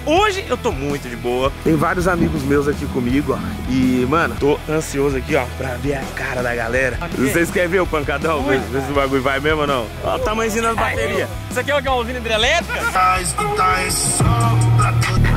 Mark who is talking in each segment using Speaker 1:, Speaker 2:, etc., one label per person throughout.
Speaker 1: Hoje eu tô muito de boa. Tem vários amigos meus aqui comigo, ó. E, mano, tô ansioso aqui, ó, pra ver a cara da galera. Vocês querem ver o pancadão? Ver se o bagulho vai mesmo ou não? Ó o tamanhozinho das baterias.
Speaker 2: Isso aqui é uma usina hidrelétrica?
Speaker 3: Escutar esse som pra todo.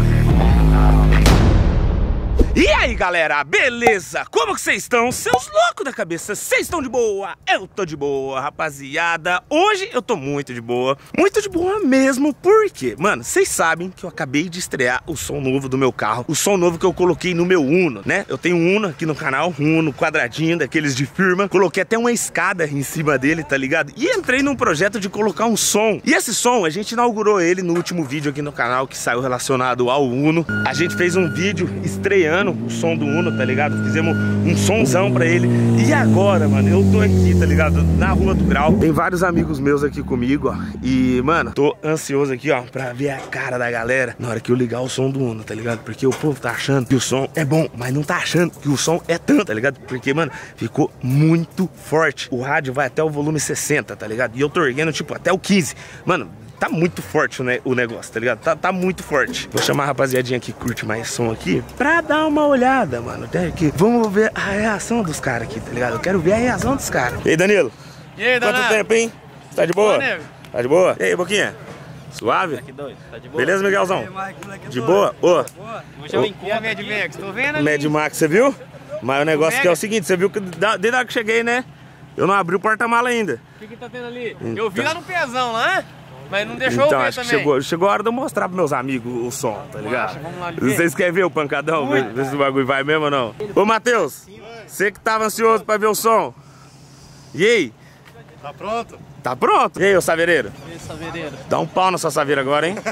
Speaker 1: E aí, galera, beleza? Como que vocês estão? Seus loucos da cabeça, vocês estão de boa? Eu tô de boa, rapaziada. Hoje eu tô muito de boa mesmo, porque, mano, vocês sabem que eu acabei de estrear o som novo do meu carro, o som novo que eu coloquei no meu Uno, né? Eu tenho um Uno aqui no canal, um Uno quadradinho, daqueles de firma. Coloquei até uma escada em cima dele, tá ligado? E entrei num projeto de colocar um som. E esse som, a gente inaugurou ele no último vídeo aqui no canal, que saiu relacionado ao Uno. A gente fez um vídeo estreando o som do Uno, tá ligado? Fizemos um somzão pra ele. E agora, mano, eu tô aqui, tá ligado? Na Rua do Grau. Tem vários amigos meus aqui comigo, ó. E, mano, tô ansioso aqui, ó, pra ver a cara da galera na hora que eu ligar o som do Uno, tá ligado? Porque o povo tá achando que o som é bom, mas não tá achando que o som é tanto, tá ligado? Porque, mano, ficou muito forte. O rádio vai até o volume 60, tá ligado? E eu tô erguendo, tipo, até o 15. Mano, tá muito forte o negócio, tá ligado? Tá muito forte. Vou chamar a rapaziadinha que curte mais som aqui pra dar uma olhada, mano. Que vamos ver a reação dos caras aqui, tá ligado? Eu quero ver a reação dos caras. E aí, Danilo?
Speaker 2: E aí, Danilo?
Speaker 1: Quanto tempo, hein? Você tá de boa? Tá de boa? E aí, Boquinha? Suave?
Speaker 2: Tá doido? Tá de boa?
Speaker 1: Beleza, Miguelzão? De boa? Ô,
Speaker 2: hoje eu encontro o Mad Max, tô vendo ali.
Speaker 1: Mad Max, você viu? Mas o negócio aqui é o seguinte, você viu que desde a hora que cheguei, né? Eu não abri o porta-mala ainda.
Speaker 2: O que tá tendo ali? Eu vi lá no pezão, lá. Mas não deixou
Speaker 1: então,
Speaker 2: eu ver
Speaker 1: acho
Speaker 2: também.
Speaker 1: que chegou a hora de eu mostrar pros meus amigos o som, tá ligado?
Speaker 2: Vamos lá ver.
Speaker 1: Vocês querem ver o pancadão? Ver se o bagulho vai mesmo ou não? Ô, Matheus, você que tava ansioso pra ver o som. E aí?
Speaker 4: Tá pronto?
Speaker 1: Tá pronto? E aí, ô saveireiro?
Speaker 2: E aí, saveireiro?
Speaker 1: Dá um pau na sua saveira agora, hein?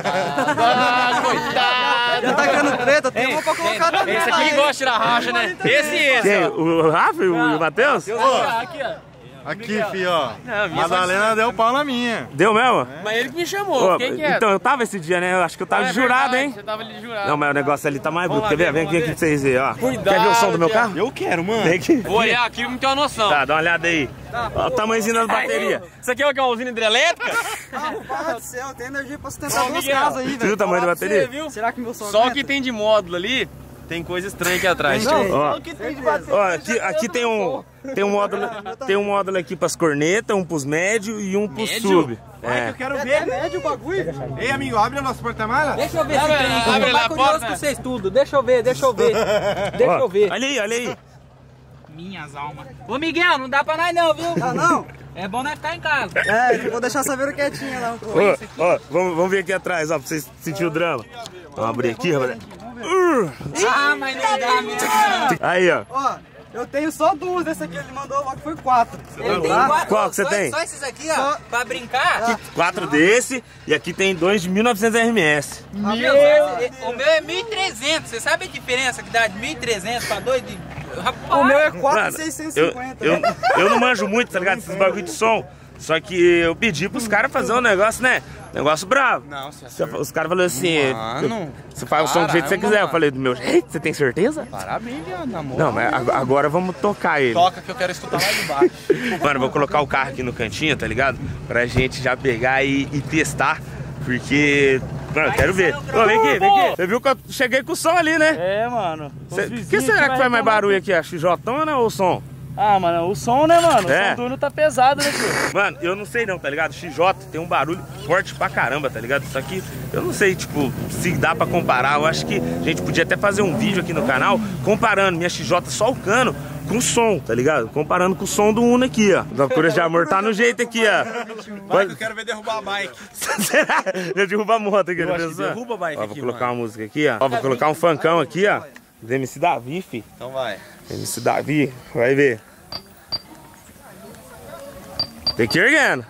Speaker 2: Coitado!
Speaker 4: Já tá criando treta, tem uma pra colocar também.
Speaker 2: Esse aqui gosta de tirar racha, né? Esse e esse,
Speaker 1: Quem?
Speaker 2: ó.
Speaker 1: O Rafa e o Matheus?
Speaker 2: Aqui, ó.
Speaker 4: Aqui, fi, ó.
Speaker 2: Não, minha
Speaker 4: Madalena deu pau na minha.
Speaker 1: Deu mesmo?
Speaker 2: Mas ele que me chamou,
Speaker 1: Ô,
Speaker 2: quem que é?
Speaker 1: então, eu tava esse dia, né? Eu acho que eu tava de jurado, hein?
Speaker 2: Você tava ali de jurado.
Speaker 1: Não, mas o negócio ali tá mais bruto.
Speaker 2: Vamos
Speaker 1: Quer
Speaker 2: lá
Speaker 1: ver? Vem
Speaker 2: ver,
Speaker 1: aqui
Speaker 2: vamos
Speaker 1: pra vocês verem, ó.
Speaker 2: Cuidado,
Speaker 1: Quer ver o som do meu
Speaker 2: Thiago.
Speaker 1: carro?
Speaker 4: Eu quero, mano.
Speaker 1: Vem aqui.
Speaker 2: Vou olhar aqui pra não ter uma noção.
Speaker 1: Tá, dá uma olhada aí. Ó o tamanhozinho das baterias.
Speaker 2: Isso aqui é uma usina hidrelétrica?
Speaker 4: Rapaz do céu, tem energia pra sustentar
Speaker 2: Ô,
Speaker 4: duas
Speaker 2: Miguel,
Speaker 4: casas aí,
Speaker 1: Viu
Speaker 4: velho.
Speaker 1: o tamanho da
Speaker 2: Falar pra
Speaker 1: bateria?
Speaker 2: você, viu?
Speaker 4: Será que meu som
Speaker 2: Só o
Speaker 4: aguenta?
Speaker 2: que tem de módulo ali, tem coisa estranha aqui atrás.
Speaker 1: Ó,
Speaker 4: que tem de bateria.
Speaker 1: ó, aqui tem um módulo aqui pras cornetas, um pros médios e um pros
Speaker 2: Médio?
Speaker 1: sub.
Speaker 4: É, eu quero ver. É médio o bagulho. Ei, amigo, abre o nosso porta-mala.
Speaker 5: Deixa eu ver se tem.
Speaker 2: abre lá a
Speaker 5: curioso
Speaker 2: porta.
Speaker 5: com vocês tudo. Deixa eu ver. Deixa eu ver.
Speaker 1: Olha aí, olha aí.
Speaker 5: Minhas almas. Ô Miguel, não dá pra nós não, viu?
Speaker 4: Ah, não?
Speaker 5: É bom nós ficar em casa.
Speaker 4: É, eu vou deixar essa veira quietinha lá.
Speaker 1: Ó, vamos ver aqui atrás, ó, pra vocês sentirem o drama. Vamos abrir aqui, rapaziada.
Speaker 5: Ah, mas não dá mesmo.
Speaker 1: Aí, ó.
Speaker 4: Ó, eu tenho só duas desse aqui, ele mandou logo, foi 4.
Speaker 5: Ele tem
Speaker 4: Tá?
Speaker 5: quatro.
Speaker 1: Qual que você
Speaker 5: só,
Speaker 1: tem?
Speaker 5: Só esses aqui, ó, pra brincar.
Speaker 1: 4 desse e aqui tem 2 de 1900 RMS.
Speaker 5: O meu é 1.300. Você sabe a diferença que dá de 1.300 pra 2 de... Rapaz,
Speaker 4: O meu é
Speaker 1: Mano,
Speaker 4: 4,650.
Speaker 1: eu não manjo muito, tá ligado? Esses bagulho de som. Só que eu pedi pros caras fazer um negócio, né? Negócio bravo.
Speaker 2: Não,
Speaker 1: Os caras falaram assim,
Speaker 2: Mano,
Speaker 1: você faz o som do jeito que você quiser. Eu falei, do meu jeito, você tem certeza?
Speaker 2: parabéns, viado, namoro.
Speaker 1: Não, mas agora vamos tocar ele.
Speaker 2: Toca que eu quero escutar lá de baixo.
Speaker 1: Mano, vou colocar o carro aqui no cantinho, tá ligado? Pra gente já pegar e testar. Porque, mano, eu quero ver. Ô, vem aqui. Você viu que eu cheguei com o som ali, né?
Speaker 6: É, mano.
Speaker 1: O que será que faz mais barulho aqui? A XJ ou o som?
Speaker 6: Ah, mano, o som, né, mano?
Speaker 1: É.
Speaker 6: O som do Uno tá pesado, né, tio?
Speaker 1: Mano, eu não sei não, tá ligado? XJ tem um barulho forte pra caramba, tá ligado? Só que eu não sei, tipo, se dá pra comparar. Eu acho que a gente podia até fazer um vídeo aqui no canal comparando minha XJ só o cano com o som, tá ligado? Comparando com o som do Uno aqui, ó. Da cura de amor tá no jeito aqui, ó.
Speaker 2: Vai que eu quero ver derrubar a bike.
Speaker 1: Será? Já derruba a moto aqui, né, pessoal?
Speaker 2: Derruba a bike
Speaker 1: Ó,
Speaker 2: aqui,
Speaker 1: vou colocar
Speaker 2: mano.
Speaker 1: uma música aqui, ó. Vou colocar um funkão aqui, ó. Do MC Davi, fi.
Speaker 2: Então vai.
Speaker 1: MC Davi, vai ver. Take care again.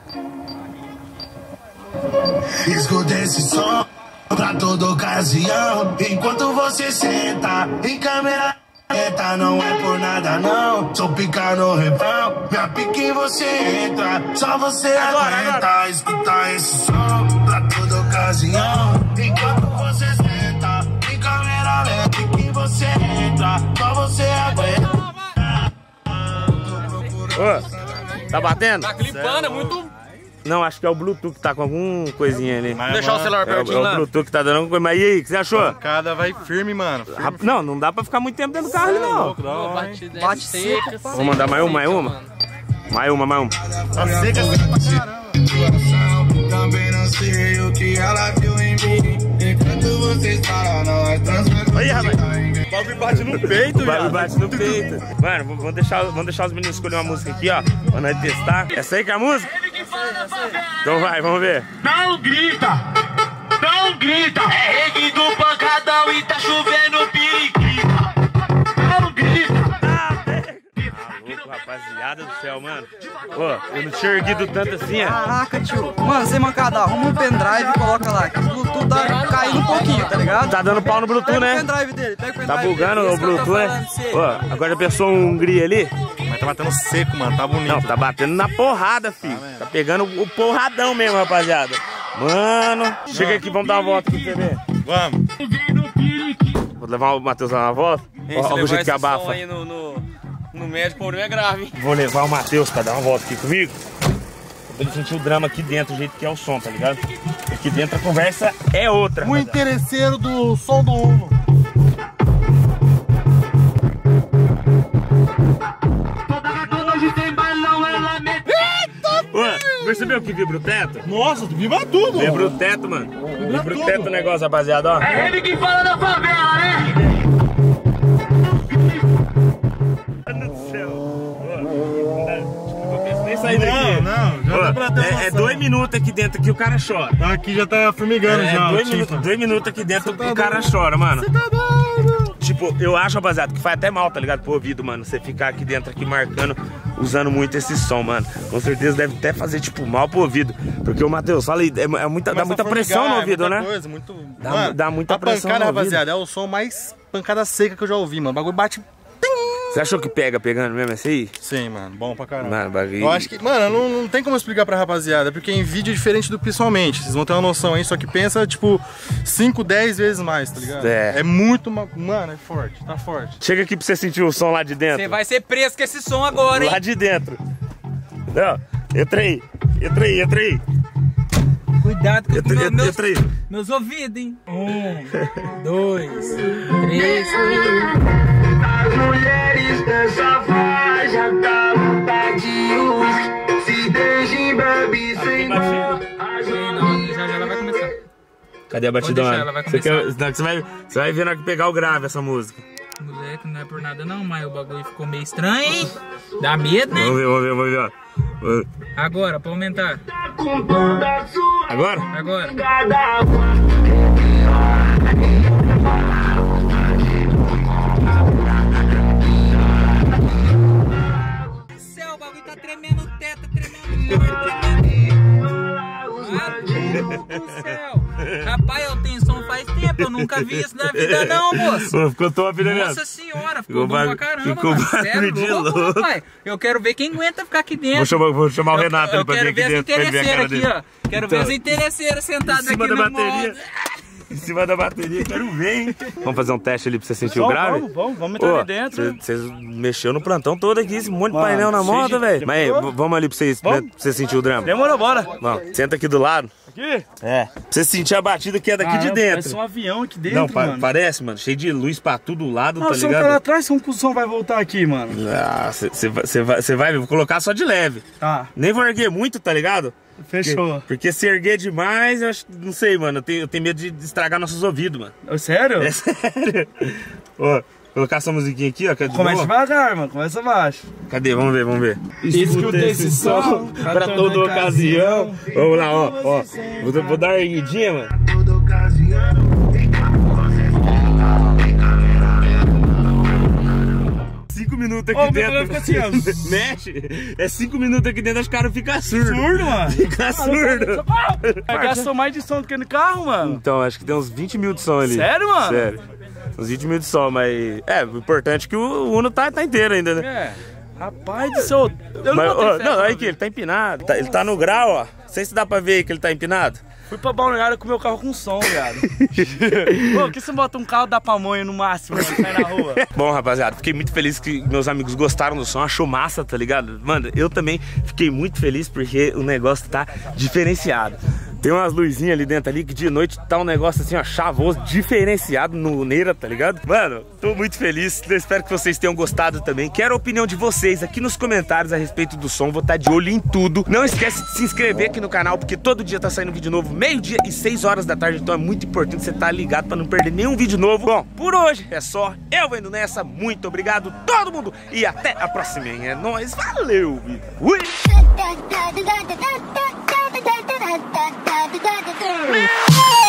Speaker 3: Escuta esse som pra toda ocasião. Enquanto você senta em câmera lenta, não é por nada não. Sou pica no refrão, minha pique em você entra. Só você aguenta. Escuta esse som pra toda ocasião. Enquanto você senta em câmera lenta, que você entra. Só você aguenta.
Speaker 1: Ô, tá batendo?
Speaker 2: Tá clipando, é muito
Speaker 1: Não, acho que é o Bluetooth que tá com alguma coisinha ali.
Speaker 2: Vou deixar o celular pertinho
Speaker 1: É o
Speaker 2: lá.
Speaker 1: Bluetooth que tá dando alguma coisa. Mas e aí, o que você achou?
Speaker 4: A pancada vai firme, mano. Firme.
Speaker 1: Não, não dá pra ficar muito tempo dentro do carro ali, não.
Speaker 5: Bate seca.
Speaker 1: Vou mandar mais uma. Mais uma.
Speaker 4: Tá seca assim pra caramba.
Speaker 3: Também não sei o que ela viu em mim. Enquanto vocês falam, não é transformado.
Speaker 1: Aí, rapaz.
Speaker 4: O bagulho bate no peito,
Speaker 1: O bagulho
Speaker 4: velho.
Speaker 1: bate no peito. Mano, vamos deixar os meninos escolher uma música aqui, ó. Pra nós testar. Essa aí que é a música? Então vai, vamos ver.
Speaker 3: Não grita! Não grita! É reggae do pancadão e tá chovendo periquita. Não grita!
Speaker 1: Louco, rapaziada do céu, mano. Ô, eu não tinha erguido tanto assim, ó.
Speaker 7: Caraca, tio. Mano, sem mancada, arruma um pendrive e coloca lá. Que o Bluetooth tá caindo um pouquinho, tá ligado?
Speaker 1: Tá dando pau no Bluetooth,
Speaker 7: Pega o
Speaker 1: né?
Speaker 7: pendrive dele, pega o pendrive
Speaker 1: Tá bugando
Speaker 7: dele.
Speaker 1: o Bluetooth, né? Ô, agora já pensou um Hungria ali?
Speaker 4: Mas tá batendo seco, mano. Tá bonito.
Speaker 1: Não, tá batendo na porrada, filho. Tá pegando o porradão mesmo, rapaziada. Mano, chega aqui, vamos dar uma volta aqui pra ver.
Speaker 4: Vamos.
Speaker 1: Vou levar o Matheus lá na volta. Olha o jeito que abafa.
Speaker 2: aí no médico, o problema é grave, hein?
Speaker 1: Vou levar o Matheus pra dar uma volta aqui comigo. Pra ele sentir o drama aqui dentro, o jeito que é o som, tá ligado? Aqui dentro a conversa é outra.
Speaker 4: O interesseiro do som do Uno.
Speaker 1: Ô, percebeu que vibra o teto?
Speaker 4: Nossa, tu vibra tudo,
Speaker 1: Vibra
Speaker 4: mano.
Speaker 1: o teto, mano. Vibra o teto o negócio, rapaziada, ó.
Speaker 3: É ele que fala da favela, né?
Speaker 1: Mano do céu. Ô, não penso nem sair daqui.
Speaker 4: Não, já dá pra ter
Speaker 1: É
Speaker 4: noção.
Speaker 1: 2 minutos aqui dentro que o cara chora.
Speaker 4: Aqui já tá formigando já.
Speaker 1: 2 minutos aqui dentro que o cara chora, mano. Tipo, eu acho, rapaziada, que faz até mal, tá ligado? Pro ouvido, mano. Você ficar aqui dentro, aqui marcando, usando muito esse som, mano. Com certeza deve até fazer, tipo, mal pro ouvido. Porque o Matheus, fala aí, dá muita pressão no ouvido, né?
Speaker 4: Coisa, muito...
Speaker 1: Dá muita pressão
Speaker 4: A pancada,
Speaker 1: no ouvido.
Speaker 4: rapaziada, é o som mais pancada seca que eu já ouvi, mano. O bagulho bate...
Speaker 1: Você achou que pegando mesmo esse aí?
Speaker 4: Sim, mano. Bom pra caramba.
Speaker 1: Mano, bagulho.
Speaker 4: Eu acho que, mano, não tem como explicar pra rapaziada, porque em vídeo é diferente do pessoalmente. Vocês vão ter uma noção aí, só que pensa, tipo, 5, 10 vezes mais, tá ligado?
Speaker 1: É.
Speaker 4: É muito, mano, é forte, tá forte.
Speaker 1: Chega aqui pra você sentir o som lá de dentro.
Speaker 5: Você vai ser preso com esse som agora, hein?
Speaker 1: Lá de dentro. Não, entra aí.
Speaker 5: Cuidado com
Speaker 1: Entra aí.
Speaker 5: meus ouvidos, hein? 1, 2, 3.
Speaker 3: As mulheres dessa faixa tá vontade de uísque. Se deixem, bebe sem dó.
Speaker 5: Não, já ela vai começar.
Speaker 1: Cadê a batidão?
Speaker 5: deixar, ela vai
Speaker 1: Você
Speaker 5: começar.
Speaker 1: você vai ver na hora que pegar o grave essa música.
Speaker 5: Moleque, não é por nada não, mas o bagulho ficou meio estranho, hein? Dá medo, né?
Speaker 1: Vamos ver, ó.
Speaker 5: Agora, pra aumentar.
Speaker 3: Com toda a sua
Speaker 1: Agora?
Speaker 5: Agora.
Speaker 3: cada uma.
Speaker 5: Céu, o bagulho tá tremendo o teto, tremendo o tremendo. Mano do céu. Rapaz, eu tenho som faz tempo, eu nunca vi isso na vida não, moço.
Speaker 1: Pô, ficou top, né,
Speaker 5: Nossa senhora, ficou bom pra caramba,
Speaker 1: ficou
Speaker 5: mano.
Speaker 1: bagulho
Speaker 5: Sério,
Speaker 1: de
Speaker 5: louco,
Speaker 1: louco.
Speaker 5: rapaz. Eu quero ver quem aguenta ficar aqui dentro.
Speaker 1: Vou chamar o Renato ali pra ver
Speaker 5: Eu
Speaker 1: aqui
Speaker 5: quero ver as
Speaker 1: dentro. pra ele ver a cara
Speaker 5: interesseiras aqui,
Speaker 1: dele.
Speaker 5: ó. Quero ver
Speaker 1: Então,
Speaker 5: as interesseiras sentadas
Speaker 1: Em cima
Speaker 5: aqui
Speaker 1: da
Speaker 5: no
Speaker 1: bateria.
Speaker 5: modo.
Speaker 1: Em cima da bateria, quero ver, hein? Vamos fazer um teste ali pra você sentir o grave?
Speaker 6: Vamos entrar ali dentro.
Speaker 1: Vocês mexeu no plantão todo aqui, esse monte de painel na moto, velho. Mas aí, vamos ali pra você sentir o drama.
Speaker 6: Demorou, bora.
Speaker 1: Vamos, senta aqui do lado.
Speaker 6: Aqui?
Speaker 1: É. Pra você sentir a batida que é daqui de dentro.
Speaker 6: Parece um avião aqui dentro,
Speaker 1: Não,
Speaker 6: mano.
Speaker 1: parece, mano. Cheio de luz pra todo lado, tá
Speaker 6: Nossa, o
Speaker 1: ligado?
Speaker 6: cara atrás, como que o som vai voltar aqui, mano?
Speaker 1: Ah, você vai, vou colocar só de leve.
Speaker 6: Tá,
Speaker 1: Nem vou erguer muito, tá ligado?
Speaker 6: fechou.
Speaker 1: Porque se erguer demais, eu acho, não sei, mano. Eu tenho medo de estragar nossos ouvidos, mano.
Speaker 6: Sério?
Speaker 1: É sério. Ó, colocar essa musiquinha aqui, ó. Que é de
Speaker 6: Começa
Speaker 1: boa.
Speaker 6: devagar, mano. Começa baixo.
Speaker 1: Cadê? Vamos ver.
Speaker 6: Escuta esse som
Speaker 1: pra toda ocasião. Vamos lá, ó. Vou dar uma erguidinha, mano.
Speaker 3: Toda ocasião.
Speaker 1: 5 minutos aqui
Speaker 6: Ô, meu
Speaker 1: dentro.
Speaker 6: cabelo fica assim, ó.
Speaker 1: Mexe. É 5 minutos aqui dentro, os caras ficam surdos.
Speaker 6: Surdo, mano?
Speaker 1: Fica surdo.
Speaker 6: Gastou mais de som do que no carro, mano.
Speaker 1: Então, acho que tem uns 20 mil de som ali.
Speaker 6: Sério, mano?
Speaker 1: Sério. Uns 20 mil de som, mas... É, o importante é que o Uno tá inteiro ainda, né?
Speaker 6: É. Rapaz do céu. Eu
Speaker 1: Mas,
Speaker 6: não botei
Speaker 1: ó,
Speaker 6: fé,
Speaker 1: não,
Speaker 6: mano.
Speaker 1: aí que ele tá empinado. Ele tá no grau, ó. Não sei se dá pra ver aí que ele tá empinado.
Speaker 6: Fui pra Balneário com meu carro com som, viado. Pô, por que você bota um carro da pamonha no máximo, mano, sai na rua?
Speaker 1: Bom, rapaziada, fiquei muito feliz que meus amigos gostaram do som, achou massa, tá ligado? Mano, eu também fiquei muito feliz porque o negócio tá diferenciado. Tem umas luzinhas ali dentro ali que de noite tá um negócio assim, ó, chavoso, diferenciado no Neira, tá ligado? Mano, tô muito feliz, eu espero que vocês tenham gostado também. Quero a opinião de vocês aqui nos comentários a respeito do som, vou estar de olho em tudo. Não esquece de se inscrever aqui no canal, porque todo dia tá saindo vídeo novo, meio-dia e 6 horas da tarde, então é muito importante você estar ligado pra não perder nenhum vídeo novo. Bom, por hoje é só, eu vou indo nessa, muito obrigado todo mundo e até a próxima, hein? É nóis, valeu! Ui!
Speaker 8: da da da da da da da da da da da da